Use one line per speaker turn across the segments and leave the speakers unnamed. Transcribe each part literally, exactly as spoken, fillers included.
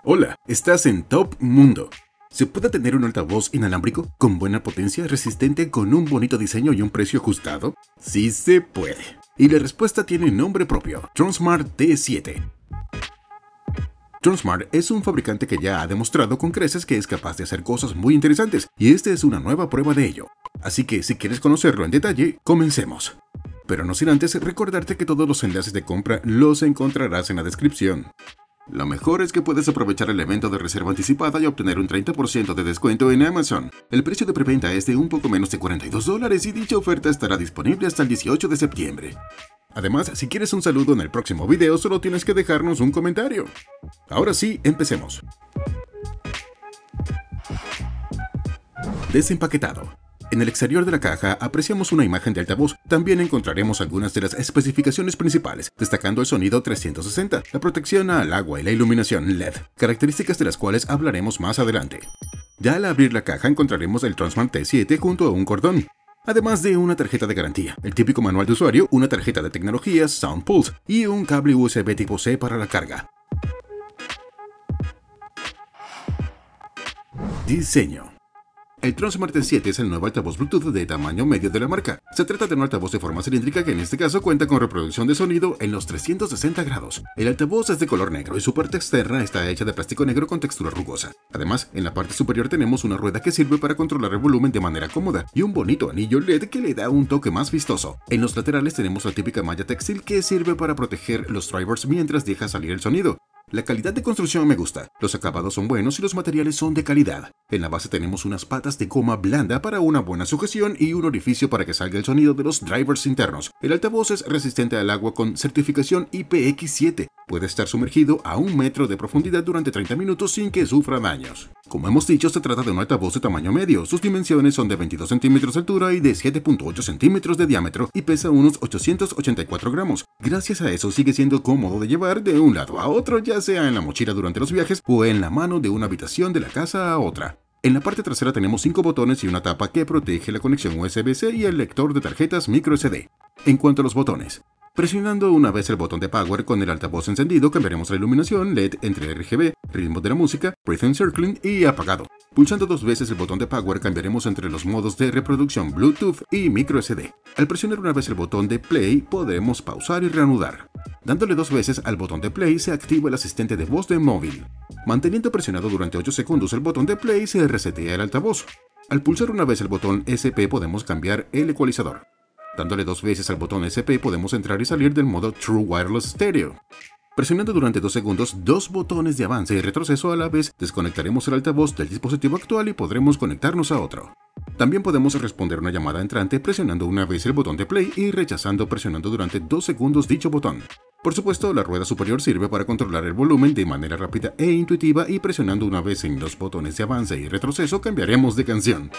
Hola, estás en Top Mundo. ¿Se puede tener un altavoz inalámbrico con buena potencia, resistente, con un bonito diseño y un precio ajustado? Sí se puede. Y la respuesta tiene nombre propio, Tronsmart T siete. Tronsmart es un fabricante que ya ha demostrado con creces que es capaz de hacer cosas muy interesantes, y esta es una nueva prueba de ello. Así que si quieres conocerlo en detalle, comencemos. Pero no sin antes recordarte que todos los enlaces de compra los encontrarás en la descripción. Lo mejor es que puedes aprovechar el evento de reserva anticipada y obtener un treinta por ciento de descuento en Amazon. El precio de preventa es de un poco menos de cuarenta y dos dólares y dicha oferta estará disponible hasta el dieciocho de septiembre. Además, si quieres un saludo en el próximo video, solo tienes que dejarnos un comentario. Ahora sí, empecemos. Desempaquetado. En el exterior de la caja apreciamos una imagen de altavoz. También encontraremos algunas de las especificaciones principales, destacando el sonido trescientos sesenta, la protección al agua y la iluminación L E D, características de las cuales hablaremos más adelante. Ya al abrir la caja encontraremos el Tronsmart T siete junto a un cordón, además de una tarjeta de garantía, el típico manual de usuario, una tarjeta de tecnología SoundPulse y un cable U S B tipo C para la carga. Diseño. El Tronsmart T siete es el nuevo altavoz Bluetooth de tamaño medio de la marca. Se trata de un altavoz de forma cilíndrica que en este caso cuenta con reproducción de sonido en los trescientos sesenta grados. El altavoz es de color negro y su parte externa está hecha de plástico negro con textura rugosa. Además, en la parte superior tenemos una rueda que sirve para controlar el volumen de manera cómoda y un bonito anillo L E D que le da un toque más vistoso. En los laterales tenemos la típica malla textil que sirve para proteger los drivers mientras deja salir el sonido. La calidad de construcción me gusta, los acabados son buenos y los materiales son de calidad. En la base tenemos unas patas de goma blanda para una buena sujeción y un orificio para que salga el sonido de los drivers internos. El altavoz es resistente al agua con certificación I P X siete. Puede estar sumergido a un metro de profundidad durante treinta minutos sin que sufra daños. Como hemos dicho, se trata de un altavoz de tamaño medio. Sus dimensiones son de veintidós centímetros de altura y de siete punto ocho centímetros de diámetro y pesa unos ochocientos ochenta y cuatro gramos. Gracias a eso sigue siendo cómodo de llevar de un lado a otro, ya sea en la mochila durante los viajes o en la mano de una habitación de la casa a otra. En la parte trasera tenemos cinco botones y una tapa que protege la conexión U S B C y el lector de tarjetas micro S D. En cuanto a los botones, presionando una vez el botón de Power con el altavoz encendido cambiaremos la iluminación L E D entre R G B, ritmo de la música, Breath Encircling y apagado. Pulsando dos veces el botón de Power cambiaremos entre los modos de reproducción Bluetooth y micro S D. Al presionar una vez el botón de Play podremos pausar y reanudar. Dándole dos veces al botón de Play se activa el asistente de voz de móvil. Manteniendo presionado durante ocho segundos el botón de Play se resetea el altavoz. Al pulsar una vez el botón S P podemos cambiar el ecualizador. Dándole dos veces al botón S P podemos entrar y salir del modo True Wireless Stereo. Presionando durante dos segundos dos botones de avance y retroceso a la vez, desconectaremos el altavoz del dispositivo actual y podremos conectarnos a otro. También podemos responder una llamada entrante presionando una vez el botón de play y rechazando presionando durante dos segundos dicho botón. Por supuesto, la rueda superior sirve para controlar el volumen de manera rápida e intuitiva y presionando una vez en los botones de avance y retroceso cambiaremos de canción.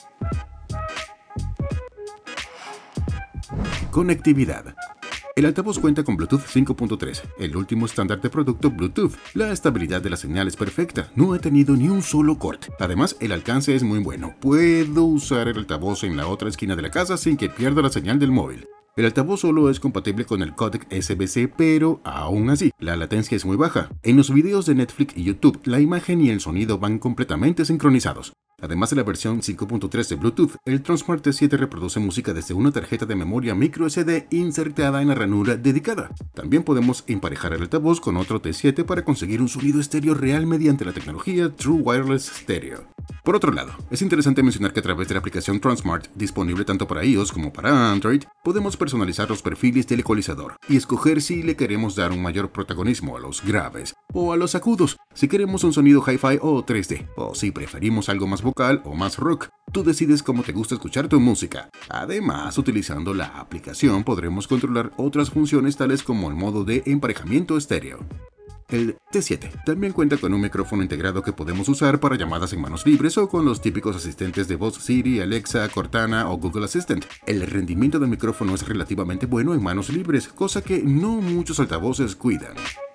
Conectividad. El altavoz cuenta con Bluetooth cinco punto tres, el último estándar de producto Bluetooth. La estabilidad de la señal es perfecta, no he tenido ni un solo corte. Además, el alcance es muy bueno. Puedo usar el altavoz en la otra esquina de la casa sin que pierda la señal del móvil. El altavoz solo es compatible con el códec S B C, pero aún así, la latencia es muy baja. En los videos de Netflix y YouTube, la imagen y el sonido van completamente sincronizados. Además de la versión cinco punto tres de Bluetooth, el Tronsmart T siete reproduce música desde una tarjeta de memoria micro S D insertada en la ranura dedicada. También podemos emparejar el altavoz con otro T siete para conseguir un sonido estéreo real mediante la tecnología True Wireless Stereo. Por otro lado, es interesante mencionar que a través de la aplicación Tronsmart, disponible tanto para iOS como para Android, podemos personalizar los perfiles del ecualizador y escoger si le queremos dar un mayor protagonismo a los graves o a los agudos, si queremos un sonido hi-fi o tres D, o si preferimos algo más vocal o más rock. Tú decides cómo te gusta escuchar tu música. Además, utilizando la aplicación podremos controlar otras funciones tales como el modo de emparejamiento estéreo. El T siete también cuenta con un micrófono integrado que podemos usar para llamadas en manos libres o con los típicos asistentes de voz Siri, Alexa, Cortana o Google Assistant. El rendimiento del micrófono es relativamente bueno en manos libres, cosa que no muchos altavoces cuidan.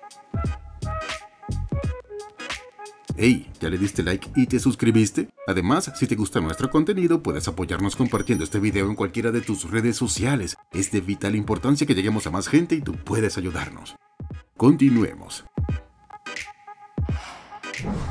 Hey, ¿ya le diste like y te suscribiste? Además, si te gusta nuestro contenido, puedes apoyarnos compartiendo este video en cualquiera de tus redes sociales. Es de vital importancia que lleguemos a más gente y tú puedes ayudarnos. Continuemos.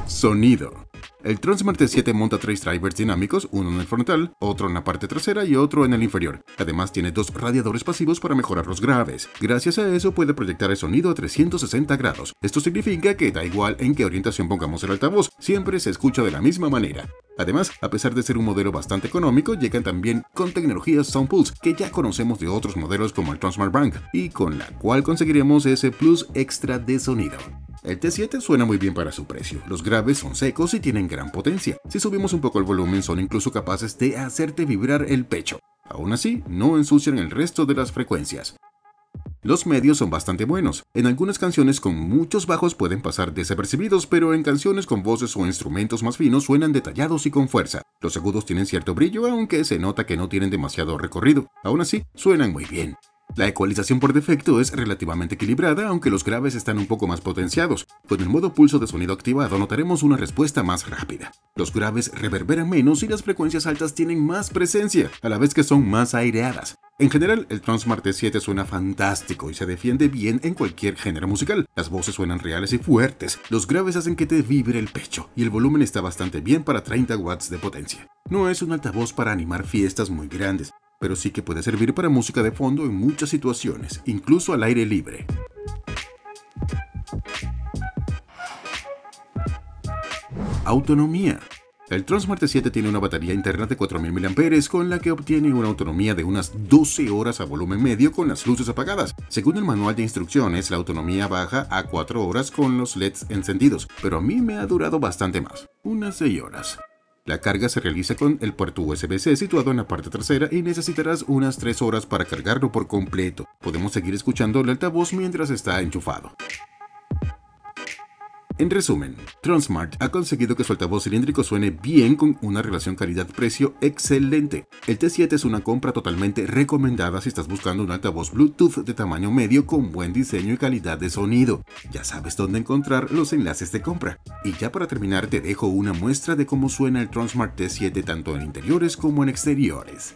Sonido. El Tron Smart T siete monta tres drivers dinámicos, uno en el frontal, otro en la parte trasera y otro en el inferior. Además tiene dos radiadores pasivos para mejorar los graves. Gracias a eso puede proyectar el sonido a trescientos sesenta grados. Esto significa que da igual en qué orientación pongamos el altavoz, siempre se escucha de la misma manera. Además, a pesar de ser un modelo bastante económico, llegan también con tecnología SoundPulse, que ya conocemos de otros modelos como el Tron Smart Bank, y con la cual conseguiremos ese plus extra de sonido. El T siete suena muy bien para su precio, los graves son secos y tienen gran potencia. Si subimos un poco el volumen son incluso capaces de hacerte vibrar el pecho. Aún así, no ensucian el resto de las frecuencias. Los medios son bastante buenos. En algunas canciones con muchos bajos pueden pasar desapercibidos, pero en canciones con voces o instrumentos más finos suenan detallados y con fuerza. Los agudos tienen cierto brillo, aunque se nota que no tienen demasiado recorrido. Aún así, suenan muy bien. La ecualización por defecto es relativamente equilibrada, aunque los graves están un poco más potenciados. Con el modo pulso de sonido activado notaremos una respuesta más rápida. Los graves reverberan menos y las frecuencias altas tienen más presencia, a la vez que son más aireadas. En general, el Tron Smart T siete suena fantástico y se defiende bien en cualquier género musical. Las voces suenan reales y fuertes, los graves hacen que te vibre el pecho y el volumen está bastante bien para treinta watts de potencia. No es un altavoz para animar fiestas muy grandes, pero sí que puede servir para música de fondo en muchas situaciones, incluso al aire libre. Autonomía. El Tron Smart T siete tiene una batería interna de cuatro mil miliamperios hora con la que obtiene una autonomía de unas doce horas a volumen medio con las luces apagadas. Según el manual de instrucciones, la autonomía baja a cuatro horas con los L E Ds encendidos, pero a mí me ha durado bastante más, unas seis horas. La carga se realiza con el puerto U S B C situado en la parte trasera y necesitarás unas tres horas para cargarlo por completo. Podemos seguir escuchando el altavoz mientras está enchufado. En resumen, Tron Smart ha conseguido que su altavoz cilíndrico suene bien con una relación calidad-precio excelente. El T siete es una compra totalmente recomendada si estás buscando un altavoz Bluetooth de tamaño medio con buen diseño y calidad de sonido. Ya sabes dónde encontrar los enlaces de compra. Y ya para terminar te dejo una muestra de cómo suena el Tron Smart T siete tanto en interiores como en exteriores.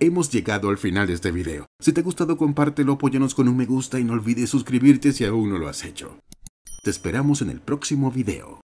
Hemos llegado al final de este video. Si te ha gustado, compártelo, apóyanos con un me gusta y no olvides suscribirte si aún no lo has hecho. Te esperamos en el próximo video.